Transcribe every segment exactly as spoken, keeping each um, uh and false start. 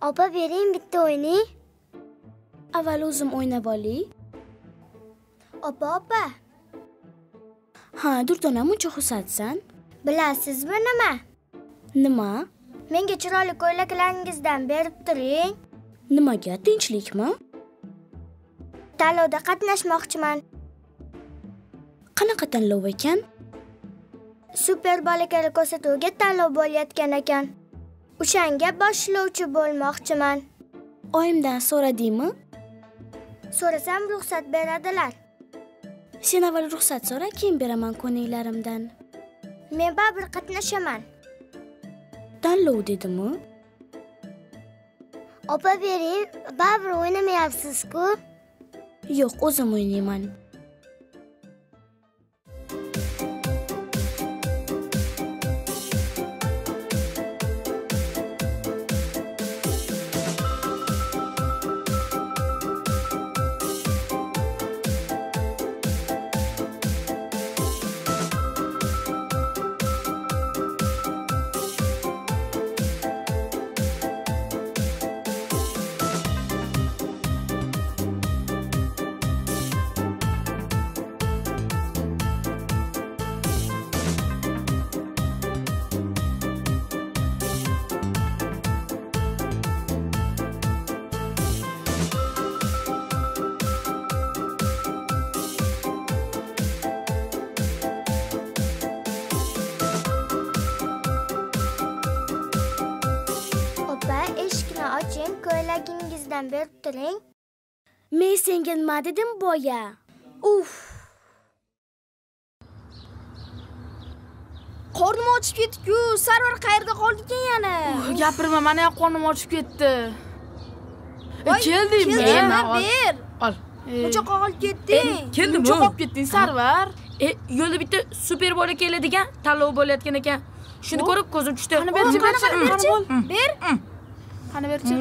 Opa, bering bitta o'ynay. Avval o'zim o'ynab olay. Opa, opa. Ha, Durdona, muncha xursandsan. Bilasizmi nima? Nima? Menga chiroyli ko'ylaklaringizdan berib turing. Nimaga? Tinchlikmi? Tanlovda qatnashmoqchiman. Qanaqa tanlov ekan? Super bolakayli ko'rsatuvga tanlov bo'layotgan ekan. O'shanga boshlovchi bo'lmoqchiman. Oyimdan so'radingmi? So'rasam ruxsat beradilar. Sen avval ruxsat so'ra, keyin beraman ko'niklarimdan. Men baribir qatnashaman. Tanlov dedimi? Opa, bering, baribir o'ynamayapsiz-ku. Yo'q, o'zim o'ynayman. Oching, ko'ylagingizdan berib turing. Men senga nima dedim boya? Uf. Qornim ochib ketdi-ku. Sarvar qayerda qoldi ekan yana? Gapirma, mana ham qornim ochib ketdi. Keldingmi? Ber. Ol. Muncha qolib ketding. Keldimmi? Muncha qolib ketding, Sarvar. E, yo'lda bitta super bolakaylar degan tanlov bo'layotgan ekan. Shuni ko'rib ko'zim tushdi. Qani berchi, qani berchi. Ber. Qani berchi.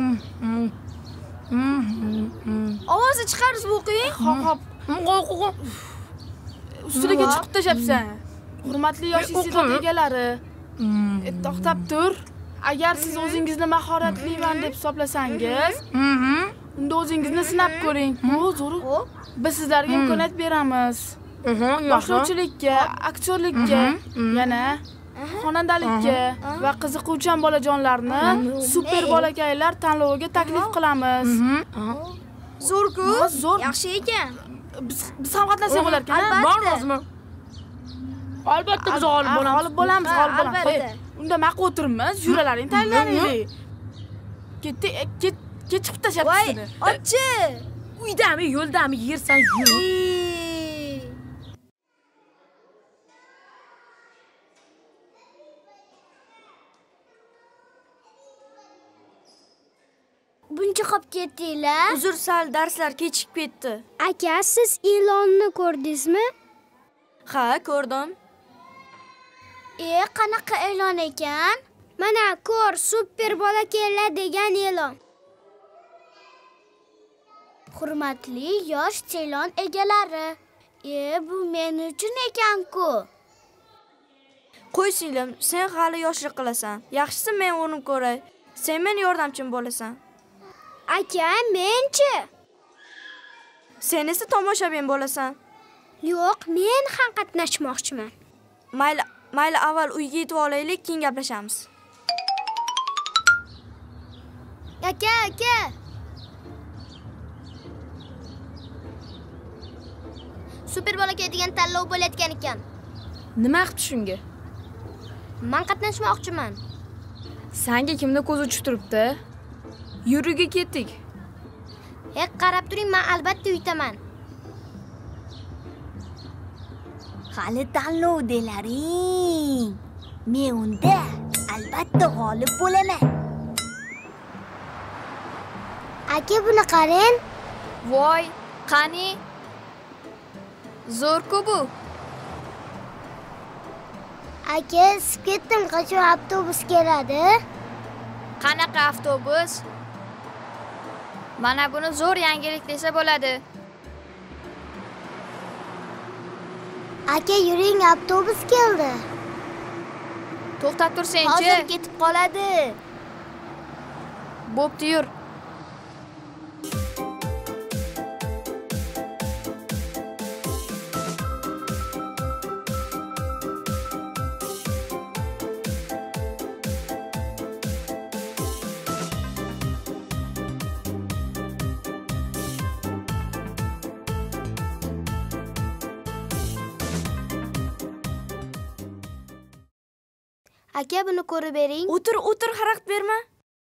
Ovozni chiqarib o'qing. Hop, hop. Ustiga chiqib tashabsan. Hurmatli yosh iste'dod egalari. E, to'xtab tur. Agar siz o'zingizni mahoratliman deb hisoblasangiz, unda o'zingizni sinab ko'ring. Zo'r. Biz sizlarga imkoniyat beramiz. Boshlovchilikka, aktyorlikka, yana xonandalikka va qiziquvchan bolajonlarni super bolakaylar tanloviga taklif qilamiz. Zo'r-ku? Zo'r. Yaxshi ekan. Biz ham qatnashsak bo'lar ekan. Bormizmi? Albatta biz g'olib bo'lamiz. G'olib bo'lamiz, g'olib bo'lamiz. Unda maqa o'tirmiz, yuralaring tayyorlanaylik. Ketdi, ket, kechib tashabsiz seni. Ochchi. Uydami, yo'ldami, yersan yur. Buncha qolib ketdinglar? Uzr, sal darslar kechikib ketdi. Aka, siz e'lonni ko'rdingizmi? Ha, ko'rdim. E, qanaqa e'lon ekan? Mana ko'r, super bolakaylar degan e'lon. Hurmatli yosh e'lon egalari. E, bu men uchun ekan-ku. Qo'y singlim, sen hali yoshlik qilasan. Yaxshisi men o'rin ko'ray. Sen men yordamchim bo'lasan. Aka, men-chi? Sen esa tomoshabin bo'lasan. Yo'q, men ham qatnashmoqchiman. Mayli, mayli avval uyga yetib olaylik, keyin gaplashamiz. Aka, aka. Super bolakay degan tanlov bo'layotgan ekan. Nima qilibdi shunga? Men qatnashmoqchiman. Senga kimni ko'z uchib turibdi? Yuriga ketdik. E, qarab turing, men albatta uytaman. Hali tanlov delaring. Men unda albatta g'olib bo'laman. Aka, buni qarang. Voy, qani? Zo'r-ku bu. Aka, ketdim, qachon avtobus keladi? Qanaqa avtobus? Mana buni zo'r yangilik desa bo'ladi. Aka, yuring, avtobus keldi. To'xtab tur senchi. Hozir ketib qoladi. Bo'pti, yur. Aka, buni ko'rib bering. O'tir, o'tir, xaraqt berma.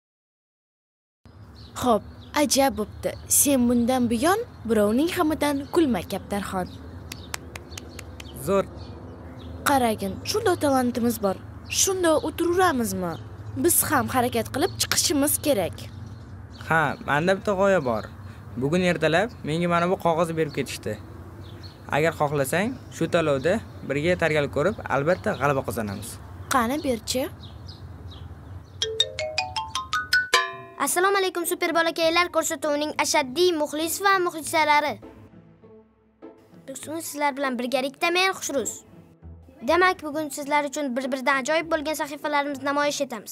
Xo'p, ajab bo'pti. Sen bundan buyon birovning hamidan kulma, Kaptarxon. Zo'r. Qaragin, shunda talantimiz bor. Shunda o'tiraveramizmi? Biz ham harakat qilib chiqishimiz kerak. Ha, menda bitta g'oya bor. Bugun ertalab menga mana bu qog'ozni berib ketishdi. Agar xohlasang, shu tanlovda birga targalib ko'rib, albatta g'alaba qozonamiz. Qani berchi? Assalomu alaykum super bolakaylar, ko'rsatuvining ashaddiy muxlis va muxlisalari. Bugun sizlar bilan birgalikda men Xushruz. Demak, bugun sizlar uchun bir-biridan ajoyib bo'lgan sahifalarimizni namoyish etamiz.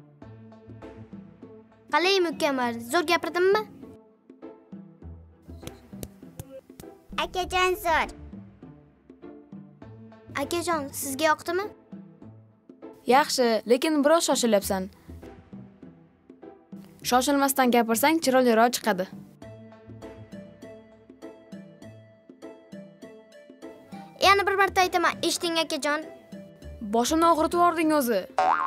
Qalay mukammal, zo'r gapirdimmi? Akajon zo'r. Akajon, sizga yoqdimi? Yaxshi, lekin biroz shoshilyapsan. Shoshilmasdan gapirsang, chiroyliroq chiqadi. Yana bir marta aytaman, eshiting akajon. Boshimni og'ritib yubording o'zi.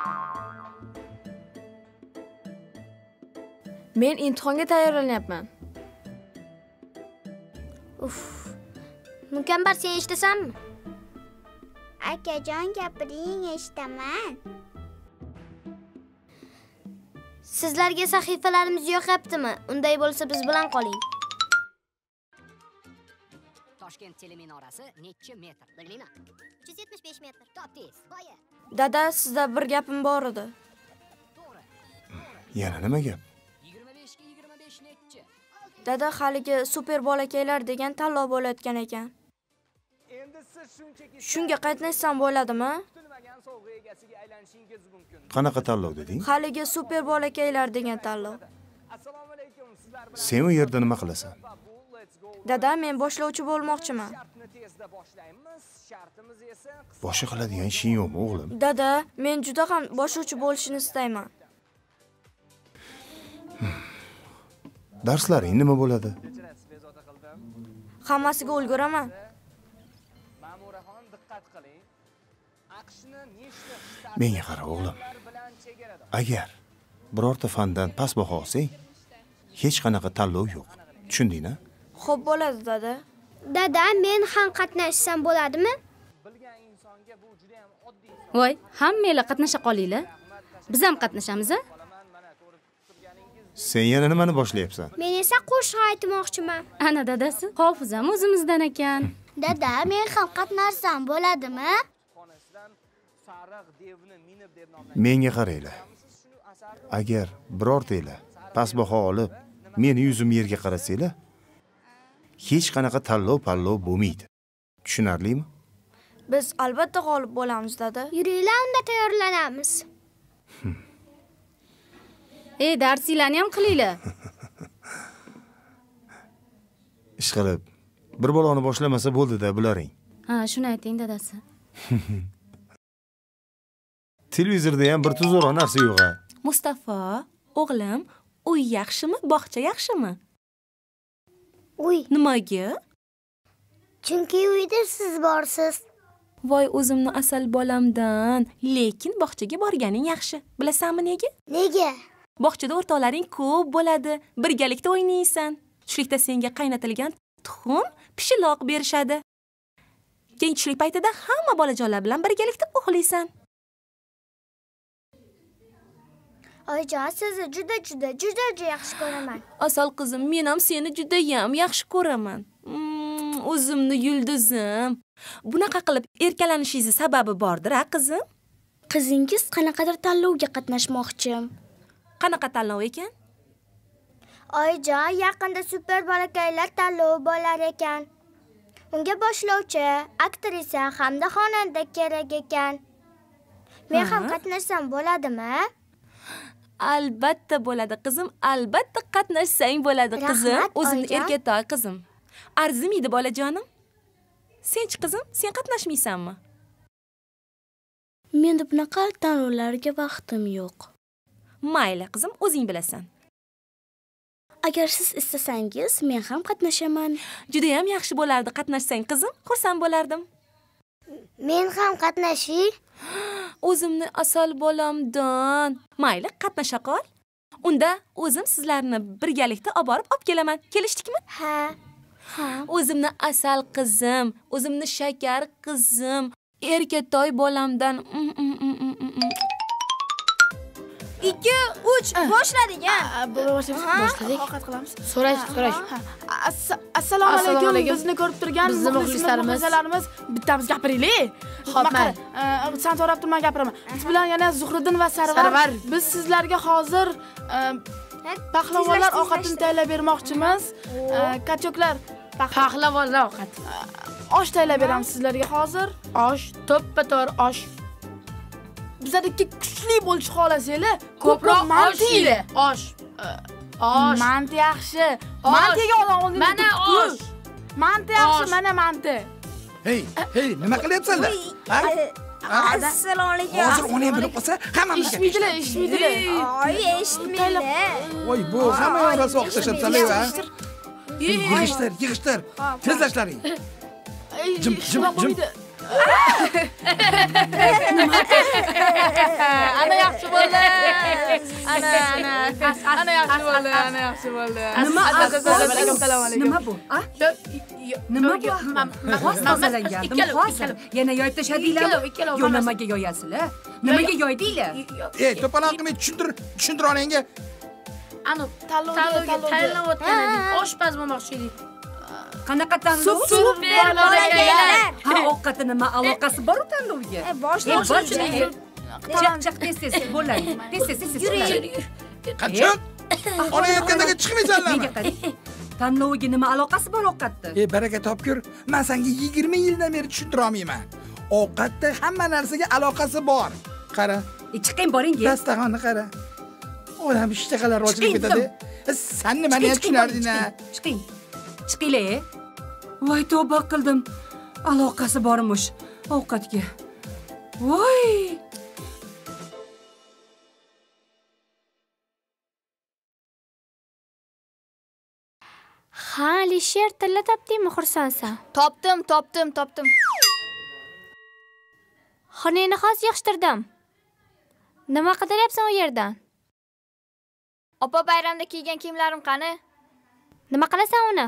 Men imtihonga tayyorlanyapman. Uf. Mukammal, sen eshitasanmi? Akajon, gapiring, eshitaman. Sizlarga sahifalarimiz yoqyaptimi? Unday bo'lsa biz bilan qoling. Toshkent teleminorasi necha metr? Bilmayman. uch yuz yetmish besh metr. Topdingiz. Boya. Dada, sizda bir gapim bor edi. Yana nima gap? yigirma besh ga yigirma besh necha? Dada, haligi super bolakaylar degan tanlov bo'layotgan ekan. Shunga qatnashsam bo'ladimi? Qanaqa tanlov deding? Haligi super bolakaylar degan tanlov. Sen u yerda nima qilasan? Dada, men boshlovchi bo'lmoqchiman. Boshqa qiladigan ishing yo'qmi, o'g'lim? Dada, men juda ham boshlovchi bo'lishni istayman. Darslaring nima bo'ladi? Hammasiga ulguraman. Menga qara, o'g'lim. Agar birorta fandan past baho olsang, hech qanaqa tanlov yo'q. Tushundingmi? Xo'p bo'ladi, dada. Dada, men ham qatnashsam bo'ladimi? Voy, hammanglar qatnasha qolinglar. Biz ham qatnashamiz, a? Sen yana nimani boshlayapsan? Men esa qo'shiq aytmoqchiman. Ana dadasi, hofizam o'zimizdan ekan. Dada, men ham qatnashsam bo'ladimi? Menga qaranglar. Agar birortanglar past baho olib, meni yuzim yerga qarasanglar, hech qanaqa tanlov-pallov bo'lmaydi. Tushunarlimi? Biz albatta g'olib bo'lamiz, dada. Yuringlar, unda tayyorlanamiz. Ey, darsinglarni ham qilinglar. Ish qilib, bir bolani boshlamasa bo'ldi-da, bularing. Ha, shuni ayting, dadasi. Televizorda ham bir tuzoroq narsa yo'q-a. Mustafa, o'g'lim, uy yaxshimi, bog'cha yaxshimi? Uy. Nimaga? Chunki uyda siz borsiz. Voy, o'zimni asal bolamdan. Lekin bog'chaga borganing yaxshi. Bilasanmi nega? Nega? Bog'chada o'rtoqlaring ko'p bo'ladi. Birgalikda o'ynaysan. Tushlikda senga qaynatilgan tuxum, pishiloq berishadi. Keyin tushlik paytida hamma bolajonlar bilan birgalikda uxlaysan. Oyijon, sizni juda juda juda juda yaxshi ko'raman. Asal qizim, men ham seni juda ham yaxshi ko'raman. Mm, o'zimni yulduzim. Bunaqa qilib erkalanishingiz sababi bordir, a qizim? Qizingiz qanaqadir tanlovga qatnashmoqchi. Qanaqa tanlov ekan? Oyijon, yaqinda super bolakaylar tanlovi bo'lar ekan. Unga boshlovchi, aktrisa hamda xonanda kerak ekan. Men ham qatnashsam bo'ladimi? Albatta bo'ladi qizim, albatta qatnashsang bo'ladi qizim. Rahmat, O'zimni oyijon. erkatoy qizim. Arzimaydi bolajonim. Senchi qizim, sen qatnashmaysanmi? Menda bunaqa tanlovlarga vaqtim yo'q. Mayli qizim, o'zing bilasan. Agar siz istasangiz, men ham qatnashaman. Juda ham yaxshi bo'lardi qatnashsang qizim, xursand bo'lardim. Men ham qatnashay. O'zimni asal bolamdan. Mayli, qatnasha qol. Unda o'zim sizlarni birgalikda olib borib olib kelaman. Kelishdikmi? Ha. Ha. O'zimni asal qizim, o'zimni shakar qizim, erkatoy bolamdan. ikki uch boshladik ha. Boshladik. Ovqat qilamiz. So'rash, so'rash. Assalomu alaykum. alaykum. Bizni ko'rib turgan Bizni muxlislarimiz, muxlislarimiz. bittamiz gapiraylik. Xo'p, Nima qara, e, sen so'rab turman gapiraman. Biz bilan yana Zuhriddin va Sarvar. Sarvar. Biz sizlarga hozir e, pahlavonlar ovqatini tayyorlab bermoqchimiz. E, Kachoklar Pahlavonlar ovqat. osh tayyorlab beramiz sizlarga hozir. Osh, to'ppa-to'r osh. Bizlarga kuchli bo'lish xohlasanglar, Ko'proq manti osh ile. Osh. Osh. Manti yaxshi. Osh. Mantiga odam oldin. Mana osh. Manti yaxshi, Osh. mana manti. Hey, hey, nima qilyapsanlar? Ha? Assalomu alaykum. Hozir uni ham bilib qolsa, hammamiz Eshitmaydilar, eshitmaydilar. Oy, eshitmaydi. Voy, bu hamma yorasi vaqt tashlatsanlar, ha? Yig'ishtir, yig'ishtir. Tezlashlaring. Jim, jim, jim. Ana yaxshi bo'ldi. Ana, ana. Ana yaxshi bo'ldi, ana yaxshi bo'ldi. Nima Assalomu alaykum, assalomu alaykum. Nima bu? A? Nima bu? Xos tozalangandim, hozir. Yana yoyib tashladinglarmi? Yo, nimaga yoyasizlar? Nimaga yoydinglar? Ey, to'paloq qilmay tushuntir, tushuntira onangga. Anu, tanlovga tayyorlayotgan edik. Oshpaz bo'lmoqchi edik. Qanaqa tanlov? Super bolakaylar. Ha, ovqati nima aloqasi bor u tanlovga? Boshlaylik. Chiq, chiq, tez, tez, bo'ladi. Tez, tez, tez. Yuring. Qachon? Ona yetgandagi chiqmaysanlarmi? Menga qarang. Tanlovga nima aloqasi bor ovqatda? Ey, baraka topkur. Men senga yigirma yildan beri tushuntira olmayman. Ovqatda hamma narsaga aloqasi bor. Qara. E, chiqing, boring. Dastaxonni qara. Odam ishtaqalar ochilib ketadi. Sen nimani ham tushunarding-a? Chiqing. Chiqinglar. Voy, tavba qildim. Aloqasi bormish ovqatga. Voy. Ha, Alisher, tilla topdingmi, xursandsan? Topdim, topdim, topdim. Xonani hozir yig'ishtirdim. Nima qidiryapsan u yerdan? Opa, bayramda kiygan kiyimlarim qani? Nima qilasan uni?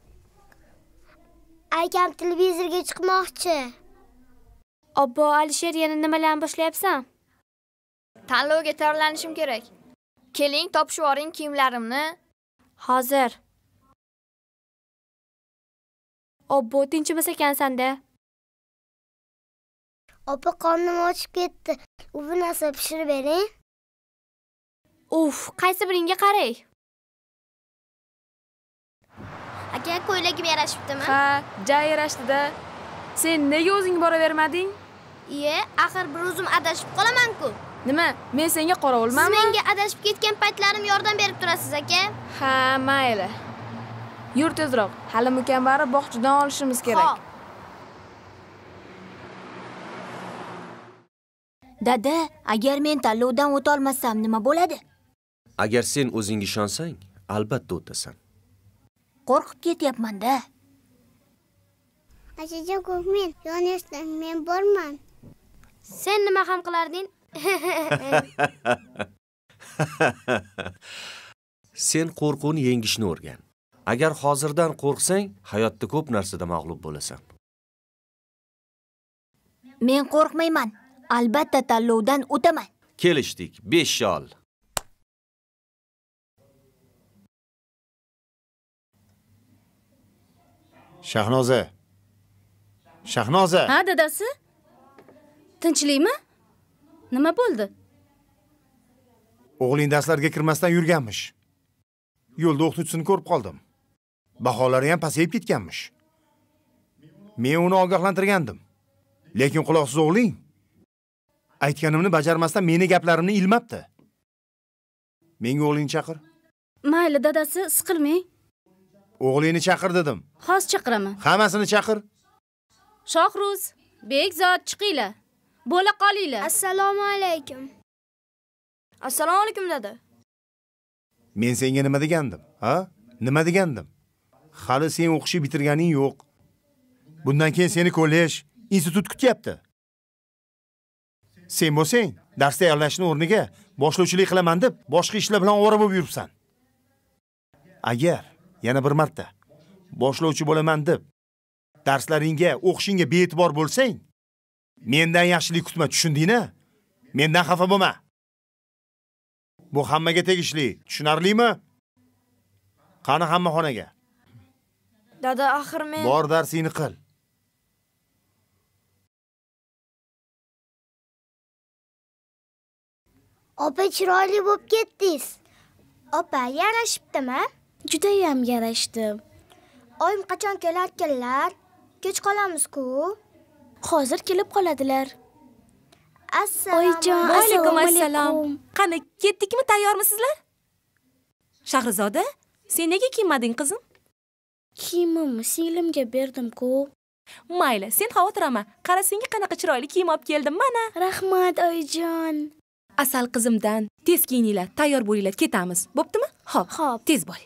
Akam televizorga chiqmoqchi. Obbo, Alisher, yana nimalarni boshlayapsan? Tanlovga tayyorlanishim kerak. Keling, topishib oling kiyimlarimni. Hozir. Obbo, tinchimiz ekansan-da. Opa, qornim ochib ketdi. U bir narsa pishirib bering. Uf, qaysi biringga qaray? Aka, ko'ylagim yarashibdimi? Ha, ja yarashdi-da. Sen nega o'zing bora bermading? Iye, axir bir o'zim adashib qolaman-ku. Nima? Men senga qorovulmanmi? Siz menga adashib ketgan paytlarim yordam berib turasiz, aka. Ha, mayli. Yur tezroq. Hali mukambarni bog'chadan olishimiz kerak. Dada, agar men tanlovdan o'ta olmasam nima bo'ladi? Agar sen o'zingga ishonsang, albatta o'tasan. Qo'rqib ketyapman-da. Achajon, qo'rqmang. Yonishdan men borman. Sen nima ham qilarding? Sen qo'rquvni yengishni o'rgan. Agar hozirdan qo'rqsang, hayotda ko'p narsada mag'lub bo'lasan. Men qo'rqmayman. Albatta tanlovdan o'taman. Kelishdik. besh shol. Shahnoza. Shahnoza. Ha, dadasi? Tinchlikmi? Nima bo'ldi? O'g'ling darslarga kirmasdan yurganmish. Yo'lda o'qituvchisini ko'rib qoldim. Baholari ham pasayib ketganmish. Men uni ogohlantirgandim. Lekin quloqsiz o'g'ling aytganimni bajarmasdan meni gaplarimni ilmabdi. Menga o'g'lingni chaqir. Mayli, dadasi, siqilmang. O'g'lingni chaqir dedim. Hozir chaqiraman. Hammasini chaqir. Shohruz, Bekzod, chiqinglar. Bo'la qolinglar. Assalomu alaykum. Assalomu alaykum dada. Men senga nima degandim? Ha? Nima degandim? Hali sen o'qishni bitirganing yo'q. Bundan keyin seni kollej, institut kutyapti. Sen bo'lsang, darsda tayyorlashning o'rniga boshlovchilik qilaman deb boshqa ishlar bilan ovora bo'lib yuribsan. Agar yana bir marta boshlovchi bo'laman deb darslaringga, o'qishingga bee'tibor bo'lsang, mendan yaxshilik kutma, tushundingmi? Mendan xafa bo'lma. Bu hammaga tegishli, tushunarlimi? Qani hamma xonaga. Dada, axir men Bor darsingni qil. Opa, chiroyli bo'lib ketdingiz. Opa, yarashibdimi? Juda ham yarashdi. Oyim qachon kelarkanlar? Kech qolamiz-ku. Hozir kelib qoladilar. Assalomu Oyijon, Alaykum assalomu assalom. alaykum. Qani, ketdikmi? Tayyormisizlar? Shahrizoda, sen nega kiymading, qizim? Kiyimimni singlimga berdim-ku. Mayli, sen xavotir olma. Qara, senga qanaqa chiroyli kiyim olib keldim, mana. Rahmat, oyijon. Asal qizimdan, tez kiyininglar, tayyor bo'linglar, ketamiz. Bo'ptimi? Xo'p, Xo'p. tez bo'l.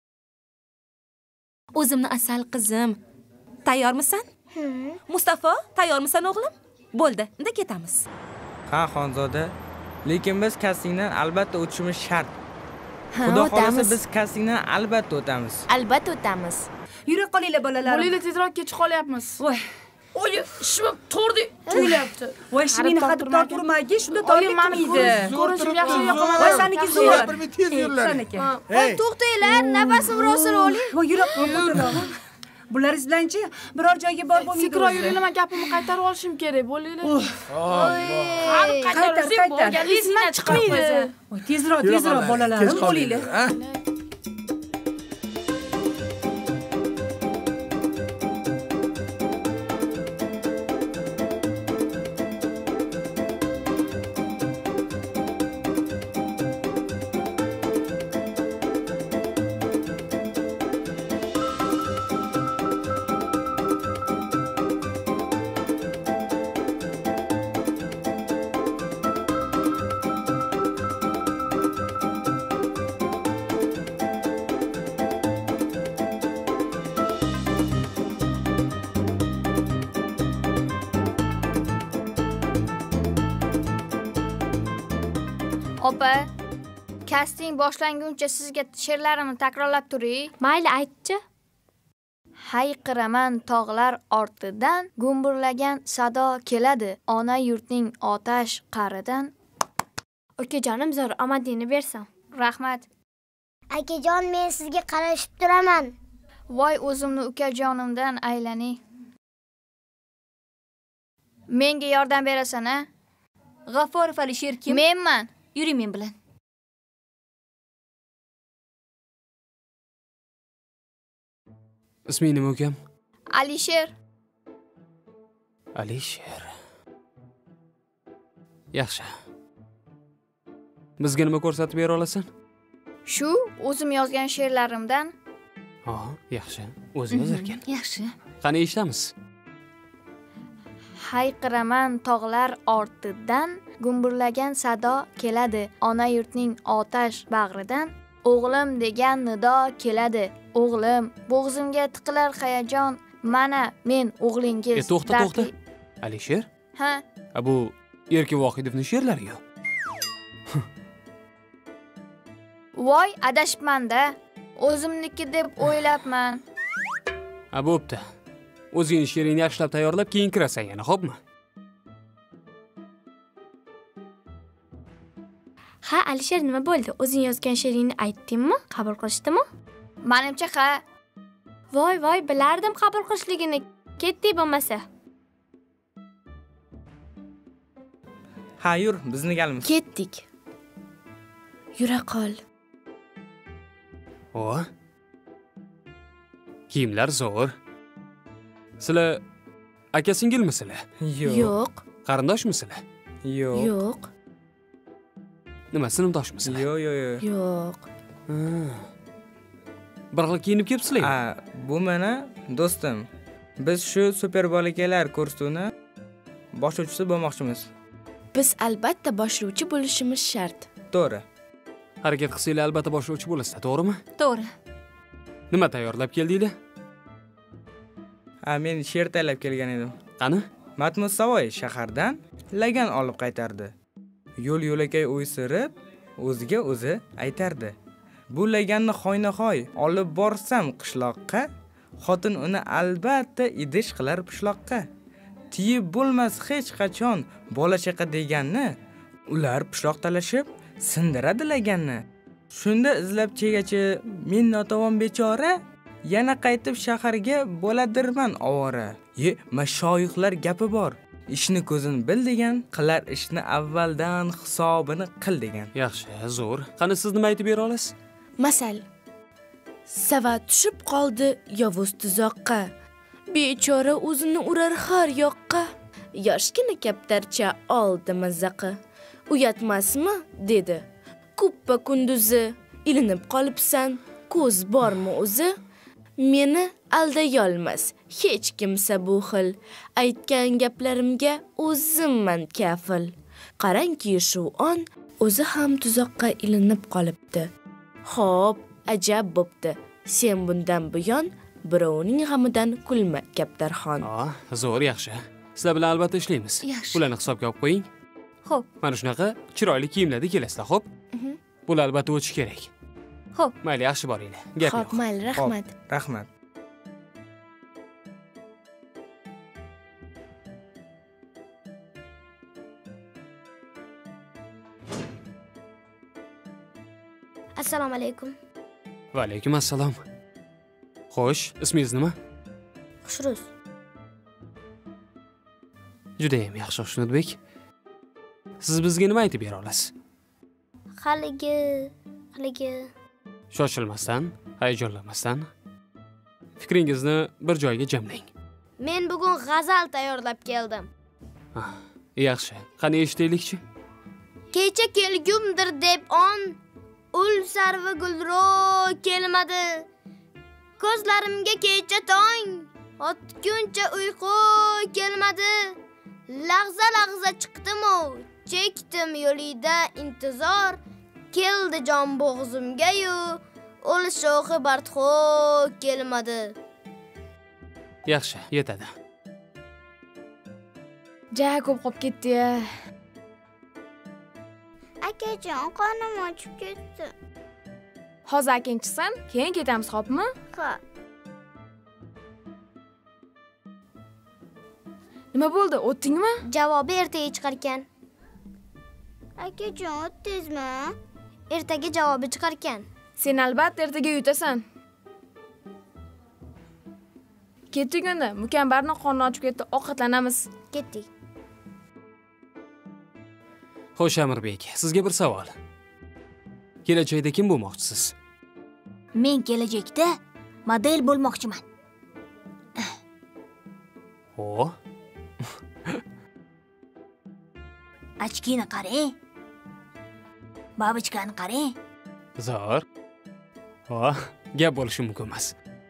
O'zimni asal qizim. Tayyormisan? Mustafa, tayyormisan o'g'lim? Bo'ldi, unda ketamiz. Ha, Xonzoda. Lekin biz kastingdan albatta o'tishimiz shart. Ha, Xudo xolasa o'tamiz. biz kastingdan albatta o'tamiz. Albatta o'tamiz. Yura qolinglar bolalarim. Bo'linglar, tezroq kech qolyapmiz. Voy. Oyi, shimib to'rdi tuyulyapti. Voy, shimini hadib torturmagi, shunda torlik qilmaydi. Ko'rinishim yaxshi yoqaman. Voy, saniki zo'r. Bir tez yurlar. Saniki. Voy, to'xtanglar, nafasim rosil oling. Voy, yura qolinglar. Bularimiz bilanchi biror joyga bor bo'lmaydi. Fikro yuringlar, men gapimni qaytarib olishim kerak. Bo'linglar. Qaytar, qaytar. Bo'lganingizdan chiqmaydi. Voy, tezroq, tezroq bolalarim bo'linglar. Opa, casting boshlanguncha sizga she'rlarimni takrorlab turing. Mayli, aytchi. Hayqiraman tog'lar ortidan, gumburlagan sado keladi, ona yurtning otash qa'ridan. Okajonim, zo'r omadingni bersam. Rahmat. Akajon, men sizga qarashib turaman. Voy, o'zimni ukajonimdan aylanay. Menga yordam berasan, a? G'afforov Alisher kim? Menman. Yuring men bilan. Isming nima ukam? Alisher. Alisher. Yaxshi. Bizga nima ko'rsatib bera olasan? Shu o'zim yozgan she'rlarimdan. Ha, yaxshi. O'zi yozarkan. Yaxshi. Qani eshitamiz. Hayqiraman tog'lar ortidan, gumburlagan sado keladi, ona yurtning otash bag'ridan. O'g'lim degan nido keladi. O'g'lim, bo'g'zimga tiqilar hayajon. Mana men o'g'lingiz. E, to'xta, to'xta. Alisher? Ha? A bu Erkin Vohidovning she'rlari-ku. Voy, adashibman-da. O'zimniki deb o'ylabman. Ha, bo'pti. O'zing she'ringni yaxshilab tayyorlab, keyin kirasan yana, xo'pmi? Ha, Alisher, nima bo'ldi? O'zing yozgan she'ringni aytdingmi? Qabul qilishdimi? Menimcha ha. Voy, voy, bilardim qabul qilishligini. Ketdik bo'lmasa. Ha, yur, bizni galimiz. Ketdik. Yura qol. O. Kiyimlar zo'r. Sizlar aka singilmisizlar? Yo'q. Yo'q. Qarindoshmisizlar? Yo'q. Yo'q. Nima, sinfdoshmisizlar? Yo'q, yo'q, yo'q. Yo'q. Bir xil kiyinib kelibsizlar? Ha, bu meni do'stim. Biz shu super bolakalar kursini boshlovchisi bo'lmoqchimiz. Biz albatta boshlovchi bo'lishimiz shart. To'g'ri. Harakat qilsanglar albatta boshlovchi bo'lasizlar, to'g'rimi? To'g'ri. Nima tayyorlab keldinglar? Ha, men she'r tayyorlab kelgan edim. Qani? Matmus Savoy shahardan lagan olib qaytardi. Yo'l yo'lakay o'ysirib, o'ziga o'zi aytardi. Bu laganni xoynahoy olib borsam qishloqqa, xotin uni albatta idish qilar pishloqqa. Tiyib bo'lmas hech qachon bola chaqa deganni, ular pishloq talashib sindiradi laganni. Shunda izlab chegachi men notavon bechora, yana qaytib shaharga bo'ladirman ovora. Ye, mashoyixlar gapi bor. Ishni ko'zin bil degan, qilar ishni avvaldan hisobini qil degan. Yaxshi, zo'r. Qani siz nima aytib bera olasiz? Masal. Savat tushib qoldi yovuz tuzoqqa. Bechora o'zini urar har yoqqa. Yoshgina kaptarcha oldi mazaqi. Uyatmasmi? dedi. Kuppa kunduzi ilinib qolibsan, ko'z bormi o'zi? Meni aldayolmas hech kimsa bu xil. Aytgan gaplarimga o'zimman kafil. Qarangki shu on o'zi ham tuzoqqa ilinib qolibdi. Xo'p, ajab bo'pti. Sen bundan buyon birovning g'amidan kulma, Kaptarxon. Ha, zo'r, yaxshi. Sizlar bilan albatta ishlaymiz. Bularni hisobga olib qo'ying. Xo'p. Mana shunaqa chiroyli kiyimlarda kelasizlar, xo'p? Bular albatta o'tish kerak. Xo'p. Mayli, yaxshi boringlar. Gap yo'q. Xo'p, mayli, rahmat. Rahmat. Assalomu alaykum. Va alaykum assalom. Xo'sh, ismingiz nima? Xushruz. Juda ham yaxshi, Xushnudbek. Siz bizga nima aytib bera olasiz? Haligi, haligi. Shoshilmasdan, hayajonlanmasdan fikringizni bir joyga jamlang. Men bugun g'azal tayyorlab keldim. Yaxshi. Qani eshitaylikchi? Kecha kelgumdir deb on ul sarvi gulro kelmadi. Ko'zlarimga kecha tong otguncha uyqu kelmadi. Lahza lahza chiqdim-u, chekdim yo'lida intizor. Keldi jon bo'g'zimga-yu, ul shoxi bartxo kelmadi. Yaxshi, yetadi. Ja, ko'p qolib ketdi-ya. Akajon, qonim ochib ketdi. Hozir akang chiqsin, keyin ketamiz, xo'pmi? Ha. Nima bo'ldi? O'tdingmi? Javobi ertaga chiqarkan. Akajon, o'tdingizmi? Ertaga javobi chiqarkan. Sen albatta ertaga yutasan. Ketdik unda. Mukambarning qorni ochib ketdi, ovqatlanamiz. Ketdik. Xo'sh, Amirbek, sizga bir savol. Kelajakda kim bo'lmoqchisiz? Men kelajakda model bo'lmoqchiman. O. Achkini qarang. Babichkani qarang. Zo'r. Ha, gap bo'lishi mumkin emas.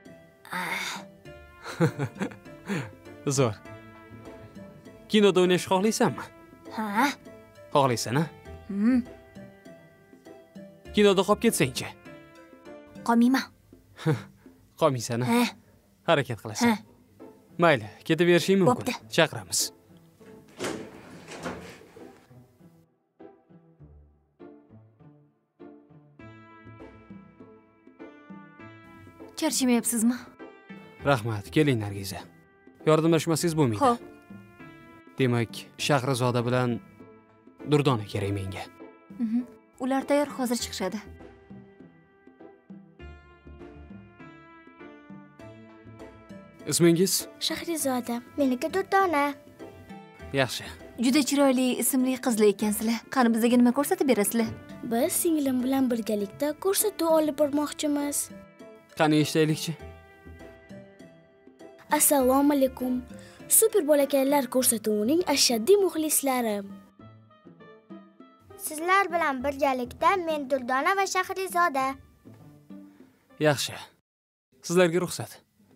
Zo'r. Kinoda o'ynashni xohlaysanmi? Ha? Xohlaysan-a? Hmm. Kinoda qolib ketsang-chi? Qolmayman. Qolmaysan-a? Ha. Harakat qilasan. Mayli, ketib berishing mumkin. Bo'pti. Chaqiramiz. Charchamayapsizmi? Rahmat, keling Nargiza. Yordamlashmasangiz bo'lmaydi. Xo'p. Demak, Shahrizoda bilan Durdona kerak menga. Mhm. Ular tayyor, hozir chiqishadi. Ismingiz? Shahrizoda. Meniki Durdona. Yaxshi. Juda chiroyli ismli qizlar ekansizlar. Qani bizga nima ko'rsatib berasizlar? Biz singlim bilan birgalikda ko'rsatuv olib bormoqchimiz. Qani eshitaylikchi? Assalomu alaykum. Super bolakaylar ko'rsatuvining ashaddiy muxlislari. Sizlar bilan birgalikda men Durdona va Shahrizoda. Yaxshi. Sizlarga ruxsat.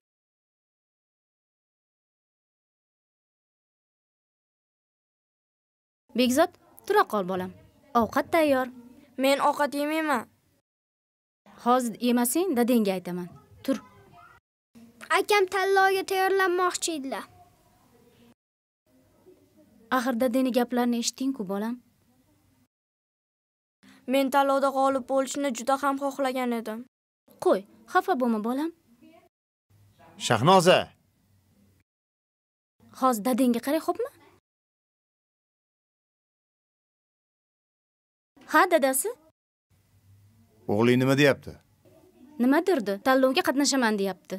Bekzod, tura qol bolam. Ovqat tayyor. Men ovqat yemayman. Hozir yemasang, dadangga aytaman. Tur. Akam tanlovga tayyorlanmoqchi edilar. Axir dadangni gaplarini eshitding-ku, bolam. Men tanlovda g'olib bo'lishni juda ham xohlagan edim. Qo'y, xafa bo'lma, bolam. Shahnoza. Hozir dadangga qarang, xo'pmi? Ha, dadasi? O'g'ling nima deyapti? Nima derdi? Tanlovga qatnashaman deyapti.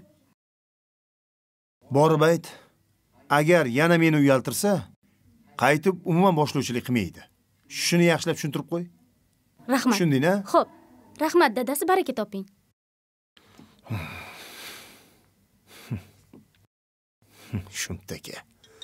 Borib ayt. Agar yana meni uyaltirsa, qaytib umuman boshlovchilik qilmaydi. Shuni yaxshilab tushuntirib qo'y. Rahmat. Tushunding-a? Xo'p. Rahmat, dadasi, baraka toping. Shumtaka.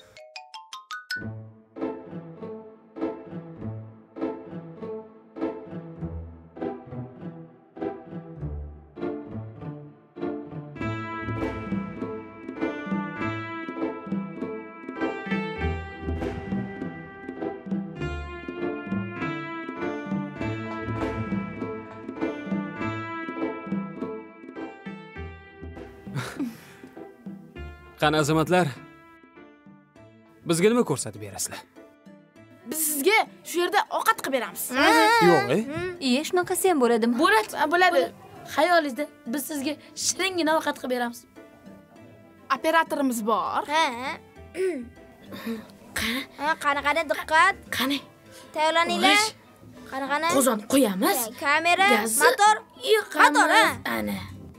Qani azamatlar? Bizga nima ko'rsatib berasizlar? Biz sizga shu yerda ovqat qilib beramiz. Yo'q, ey. Iye, shunaqasi ham bo'ladimi? Bo'ladi, bo'ladi. Xayolingizda biz sizga shiringina ovqat qilib beramiz. Operatorimiz bor. Ha. Ha, qani qani diqqat. Qani. Tayyorlaninglar. Qani qani. Qozon qo'yamiz. Kamera, motor, motor, ha. Ana.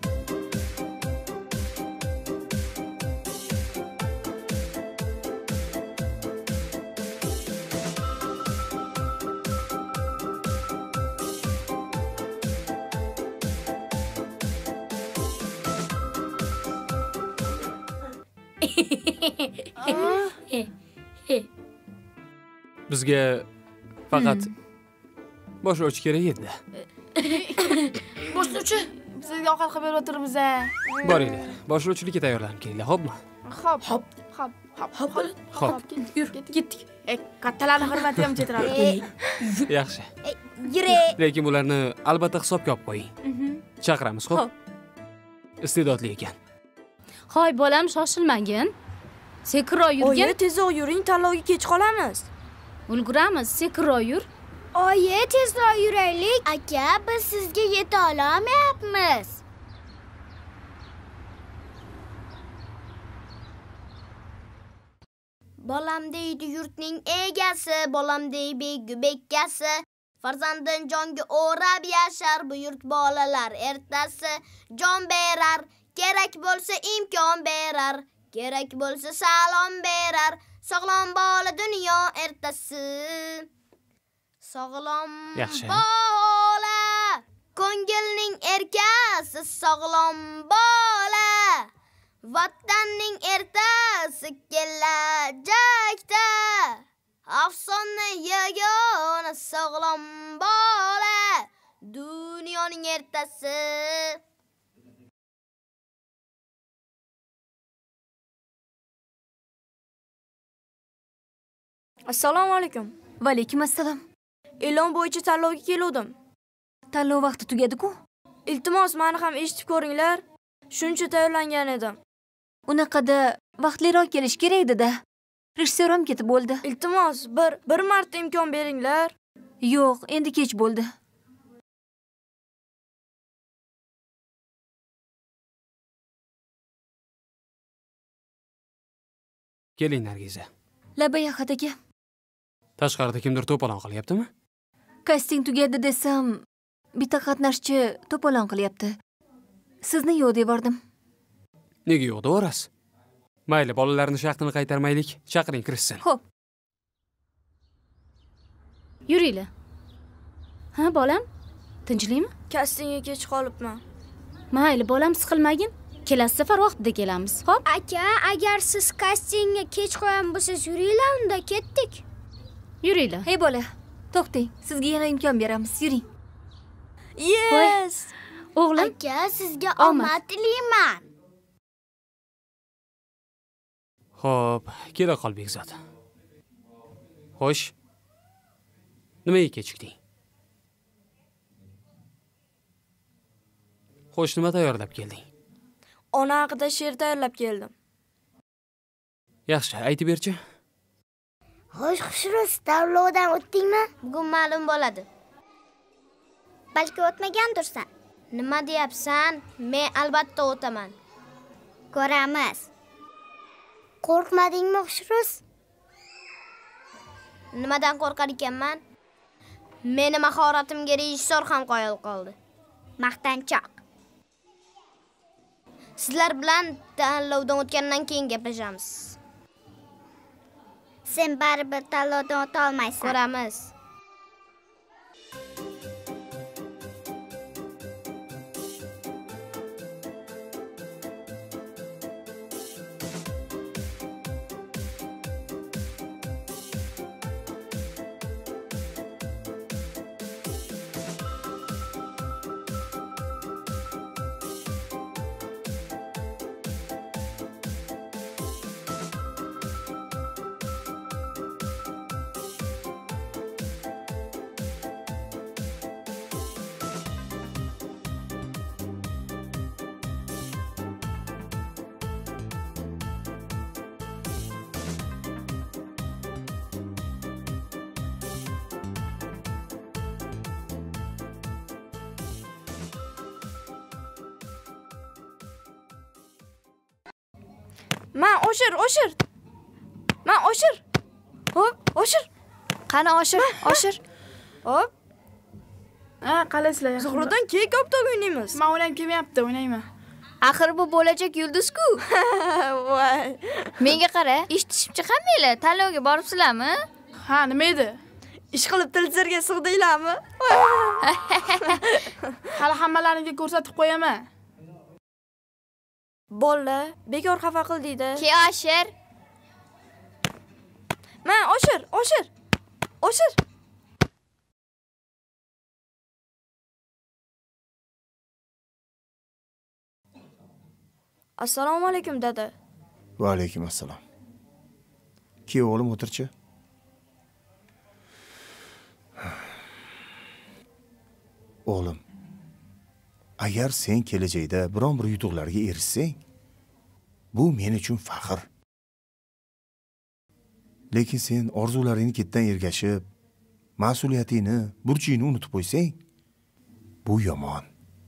Bizga faqat boshlovchi kerak edi. Boshlovchi, sizga ovqat qilib berib o'tiribmiz. Boringlar, boshlovchilikka tayyorlanib kelinglar, xo'pmi? Hop, hop, hop, hop, hop. Hop. Yur, ketdik. Ey, kattalarning hurmati ham chetiradi. Yaxshi. Yure. Lekin bularni albatta hisobga olib qo'ying. Chaqiramiz, xo'p? Iste'dodli ekan. Hoy, bolam, shoshilmagin. Sekinroq yurgin. Oyi, tezroq yuring, tanlovga kech qolamiz. Ulguramiz, sekinroq yur. Oyi, tezroq yuraylik. Aka, biz sizga yeta olmayapmiz. Bolam deydi yurtning egasi, bolam deydi begu bekkasi. Farzandin jonga o'rab yashar, bu yurt bolalar ertasi. Jon berar, kerak bo'lsa imkon berar, kerak bo'lsa salom berar. Sog'lom bola dunyo ertasi. Sog'lom bola, ko'ngilning erkasi, sog'lom bola. Vatanning ertasi kelajakda. Afsona yagona sog'lom bola, dunyoning ertasi. Assalomu alaykum. Va alaykum assalom. E'lon bo'yicha tanlovga keldim. Tanlov vaqti tugadi-ku. Iltimos, meni ham eshitib ko'ringlar. Shuncha tayyorlangan edim. Unaqada vaqtliroq kelish kerak edi-da. Rejissyor ham ketib bo'ldi. Iltimos, bir bir marta imkon beringlar. Yo'q, endi kech bo'ldi. Keling, Nargiza. Labay Ahad aka. Tashqarida kimdir to'polon qilyaptimi? Kasting tugadi desam, bitta qatnashchi to'polon qilyapti. Sizni yo'q devordim. Nega yo'q devorasiz? Mayli, bolalarning shaxtini qaytarmaylik. Chaqiring kirishsin. Xo'p. Yuringlar. Ha, bolam? Tinchlikmi? Kastingga kech qolibman. Mayli, bolam, siqilmagin. Kelasi safar vaqtida kelamiz. Xo'p? Aka, agar siz kastingga kech qolgan bo'lsangiz, yuringlar, unda ketdik. Yuringlar. Hey bola, To'xtang, sizga yana imkon beramiz. Yuring. Yes! O'g'lim, aka, sizga omad tilayman. Xo'p, kela qol Bekzod. Xo'sh. Nimaga kechikding? Xo'sh, nima tayyorlab kelding? Ona haqida she'r tayyorlab keldim. Yaxshi, aytib berchi. Xo'sh, Xushruz, tanlovdan o'tdingmi? Bugun ma'lum bo'ladi. Balki o'tmagandirsan. Nima deyapsan? Men albatta o'taman. Ko'ramiz. Qo'rqmadingmi, Xushruz? Nimadan qo'rqar ekanman? Meni mahoratimga rejissor ham qoyil qoldi. Maqtanchoq. Sizlar bilan tanlovdan o'tgandan keyin gaplashamiz. Sen baribir tanlovdan o'ta olmaysan. Ko'ramiz. Man oshir, oshir. Man oshir. Hop, oshir. Qani oshir, oshir. Hop. Ha, qalasizlar? Zuhradan keyin koptok o'ynaymiz. Men o'ynab kelmayapti, o'ynayman. Axir bu bo'lajak yulduz-ku. Voy. Menga qara, eshitishimcha hammanglar tanlovga boribsizlarmi? Ha, nima edi? Ish qilib tilzirga sig'dinglarmi? Hali hammalaringga ko'rsatib qo'yaman. Bolla, bekor xafa qildingda. Ke oshir. Man oshir, oshir. Oshir. Assalomu alaykum dada. Va alaykum assalom. Ke o'g'lim o'tirchi. O'g'lim, agar sen kelajakda biron bir yutuqlarga erishsang, bu men uchun faxr. Lekin sen orzularingni ketdan ergashib, mas'uliyatingni, burchingni unutib qo'ysang, bu yomon.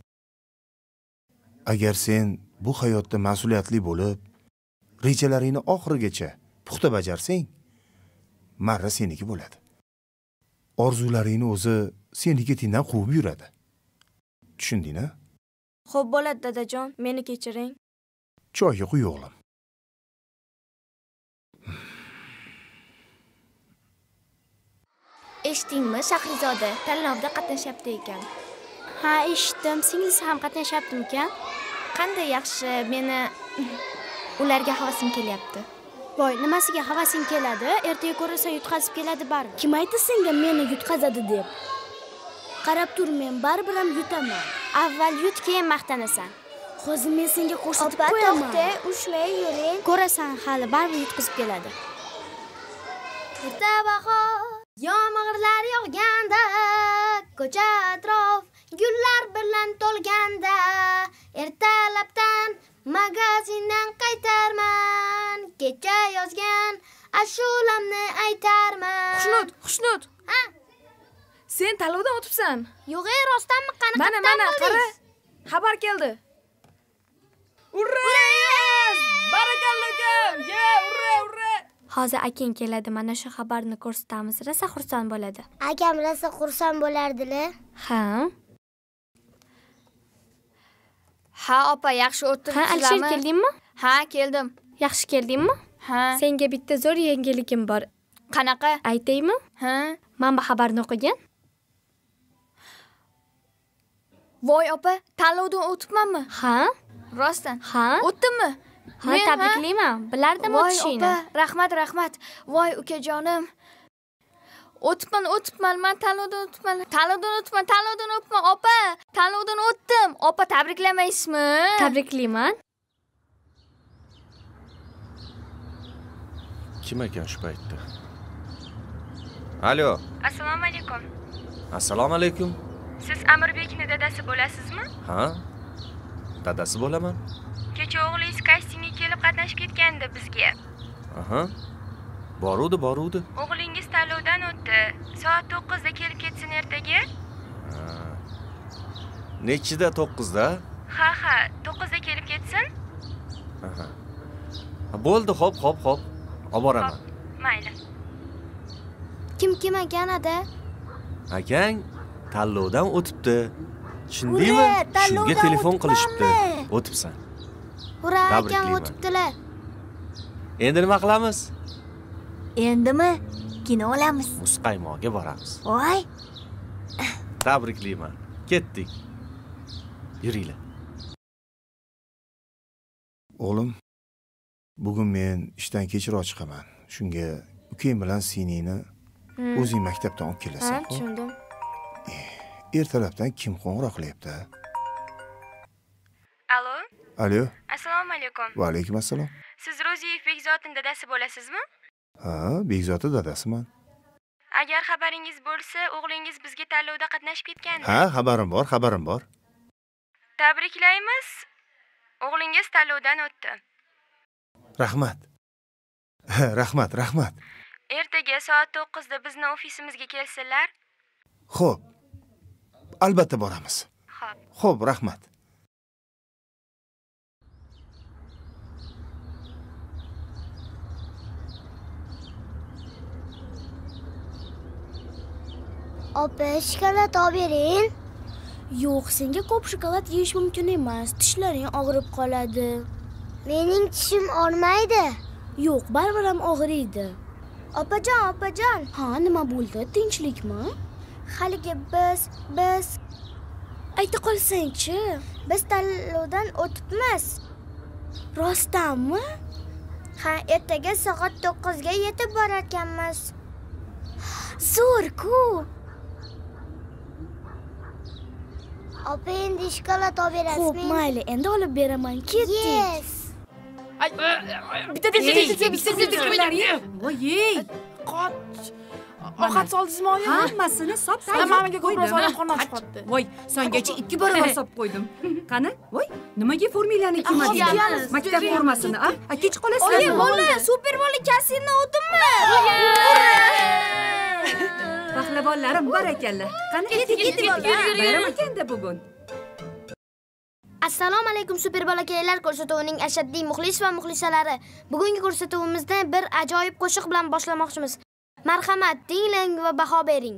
Agar sen bu hayotda mas'uliyatli bo'lib, rejalaringni oxirigacha puxta bajarsang, marra seniki bo'ladi. Orzularingni o'zi seni ketingdan quvib yuradi. Tushundingmi? Xo'p bo'ladi dadajon, meni kechiring. Choyga quy o'g'lim. Eshitdingmi, Shahrizoda tanlovda qatnashyapti ekan. Ha, eshitdim. Singlisi ham qatnashyaptimi ekan? Qanday yaxshi, meni ularga havasim kelyapti. Voy, nimasiga havasing keladi? Ertaga ko'rasan yutqazib keladi baribir. Kim aytdi senga meni yutqazadi deb? Qarab tur, men baribir ham yutaman. Avval yut, keyin maqtanasan. Hozir men senga ko'rsatib Opa, qo'yaman. to'xta, ushmay yuring. Ko'rasan, hali baribir yutqazib keladi. Erta bahor, yomg'irlar yog'ganda, ko'cha atrof gullar bilan to'lganda, ertalabdan magazindan qaytarman, kecha yozgan ashulamni aytarman. Xushnut, Xushnut. Ha? Sen tanlovdan o'tibsan. Yo'q, ey, rostdanmi? Qanaqadan Mana, mana, qara. Xabar keldi. Urra! Barakalla ukam! Ye, urra, urra! Hozir akang keladi, mana shu xabarni ko'rsatamiz. Rosa xursand bo'ladi. Akam rosa xursand bo'lardilar. Ha? Ha, opa, yaxshi o'tiribsizlarmi? Ha, Alisher, keldingmi? Ha, keldim. Yaxshi keldingmi? Ha. Senga bitta zo'r yangiligim bor. Qanaqa? Aytaymi? Ha? Men bu xabarni o'qigan. Voy opa, tanlovdan o'tibmanmi? Ha? Rostdan. Ha? O'tdimmi? Ha, tabriklayman. Bilardim o'tishingni. Voy opa, rahmat, rahmat. Voy ukajonim. O'tibman, o'tibman. Men tanlovdan o'tibman. Tanlovdan o'tibman, tanlovdan o'tibman. Opa, tanlovdan o'tdim. Opa, tabriklamaysizmi? Tabriklayman. Kim ekan shu paytda? Alo. Assalomu alaykum. Assalomu alaykum. Siz Amirbekning dadasi bo'lasizmi? Ha? Dadasi bo'laman. Kecha o'g'lingiz kastingga kelib qatnashib ketgandi bizga. Aha. Boruvdi, boruvdi. O'g'lingiz tanlovdan o'tdi. Soat to'qqizda kelib ketsin ertaga. Nechida? to'qqizda? Ha, ha, to'qqizda kelib ketsin. Aha. Bo'ldi, xo'p, xo'p, xo'p. Olib boraman. Mayli. Kim kim ekan ada? Akang tanlovdan o'tibdi. Tushundingmi? Shunga telefon qilishibdi. O'tibsan. Ura, akam o'tibdilar. Endi nima qilamiz? Endimi? Kino olamiz. Muzqaymoqga boramiz. Voy. Tabriklayman. Ketdik. Yuringlar. O'g'lim, bugun men ishdan kechroq chiqaman. Shunga ukang bilan Sinini o'zing maktabdan olib kelasan. Ha, tushundim. Ertalabdan kim qo'ng'iroq qilyapti? Alo? Alo. Assalomu alaykum. Va alaykum assalom. Siz Ro'ziyev Bekzodning dadasi bo'lasizmi? Ha, Bekzodning dadasiman. Agar xabaringiz bo'lsa, o'g'lingiz bizga tanlovda qatnashib ketgandi. Ha, xabarim bor, xabarim bor. Tabriklaymiz. O'g'lingiz tanlovdan o'tdi. Rahmat. Rahmat, rahmat. Ertaga soat to'qqizda bizni ofisimizga kelsinlar. Xo'p. Albatta boramiz. Xo'p. Xo'p, rahmat. Opa, shokolad olib bering. Yo'q, senga ko'p shokolad yeyish mumkin emas. Tishlaring og'rib qoladi. Mening tishim og'rimaydi. Yo'q, baribir ham og'riydi. Opajon, opajon. Ha, nima bo'ldi? Tinchlikmi? Haligi biz, biz ayta qolsang-chi. Biz tanlovdan o'tibmiz. Rostdanmi? Ha, ertaga soat to'qqizga yetib borarkanmiz. Zo'r-ku. Opa, endi shokolad olib berasizmi? Xo'p, mayli, endi olib beraman. Ketdik. Yes. Ay, bitta desa, desa, bitta desa. Voy, qoch. Ovqat soldingizmi oyi? Hammasini sop tayyor. Menga ko'proq so'rab qornim chiqdi. Voy, sangacha ikki barobar sop qo'ydim. Qani? Voy, nimaga formulani kiymadingiz? Maktab formasini, a? A kech qolasizlar. Oyi, bola, super bola kasini o'tdimmi? Pahlavonlarim barakalla. Qani, ketdik, ketdik. Bayram ekanda bugun. Assalomu alaykum super bolakaylar, ko'rsatuvining ashaddiy muxlis va muxlisalari. Bugungi ko'rsatuvimizni bir ajoyib qo'shiq bilan boshlamoqchimiz. Marhamat, tinglang va baho bering.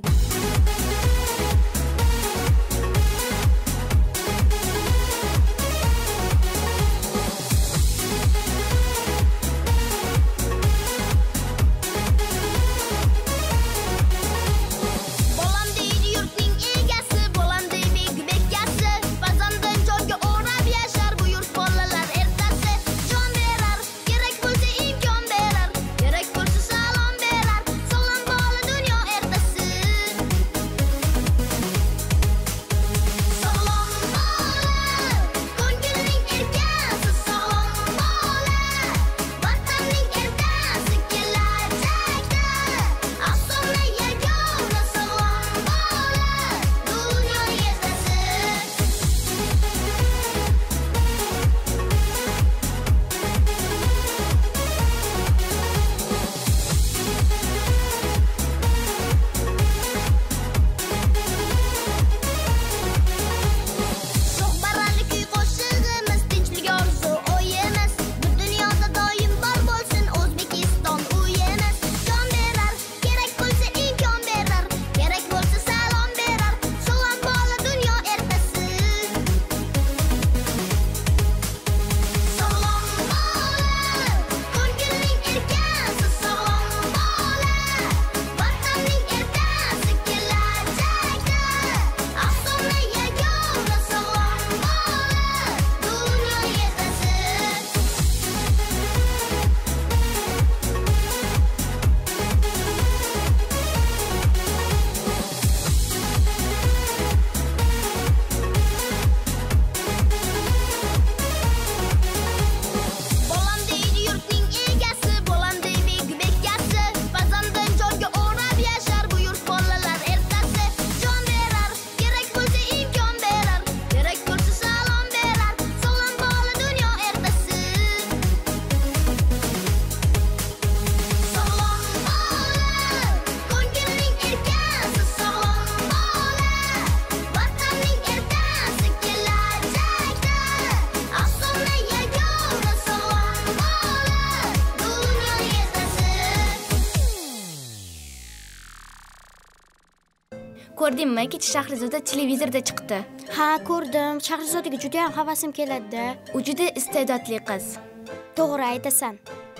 Ko'rdingmi? Kecha Shahrizoda televizorda chiqdi. Ha, ko'rdim. Shahrizodaga juda ham havasim keladi-da. U juda iste'dodli qiz. To'g'ri aytasan.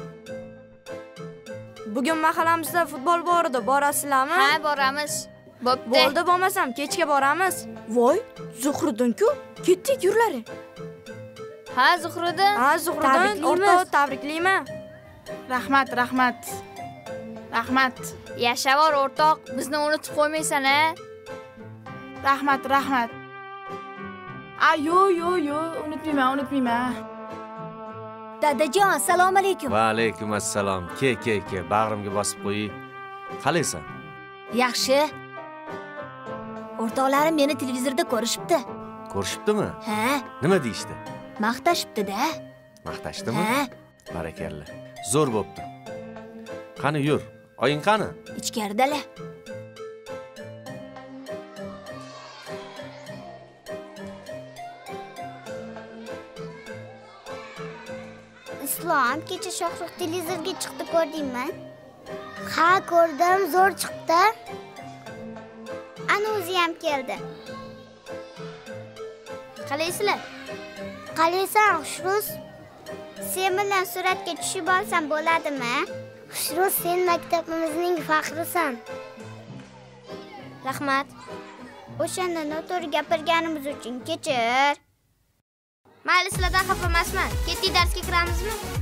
Bugun mahallamizda futbol bor edi, borasizlarmi? Ha, boramiz. Bo'pti. Bo'ldi, bo'lmasam kechga boramiz. Voy, Zuhriddin-ku, ketdik yurlaring. Ha, Zuhriddin. Ha, Zuhriddin, o'rtoq, tabriklayman. Rahmat, rahmat. Rahmat. Yashavor o'rtoq, bizni unutib qo'ymaysan-a? Rahmat, rahmat. A, yo, yo, yo, unutmayman, unutmayman. Dadajon, assalomu alaykum. Va alaykum assalom. Ke, ke, ke, bag'rimga bosib qo'ying. Qalaysan? Yaxshi. O'rtoqlarim meni televizorda ko'rishibdi. Ko'rishibdimi? Ha. Nima deyishdi? Maqtashibdi-da. Maqtashdimi? Ha. Barakalla. Zo'r bo'pti. Qani yur. Oying qani? Ichkaridalar. Islom, kecha Shohruh televizorga chiqdi, ko'rdingmi? Ha, ko'rdim, zo'r chiqdi. Ana o'zi ham keldi. Qalaysizlar? Qalaysan, Xushruz? Sen bilan suratga tushib olsam bo'ladimi? Xushruz, sen maktabimizning faxrisan. Rahmat. O'shanda noto'g'ri gapirganimiz uchun kechir. Mayli, sizlardan xafa emasman. Ketdik, darsga kiramizmi?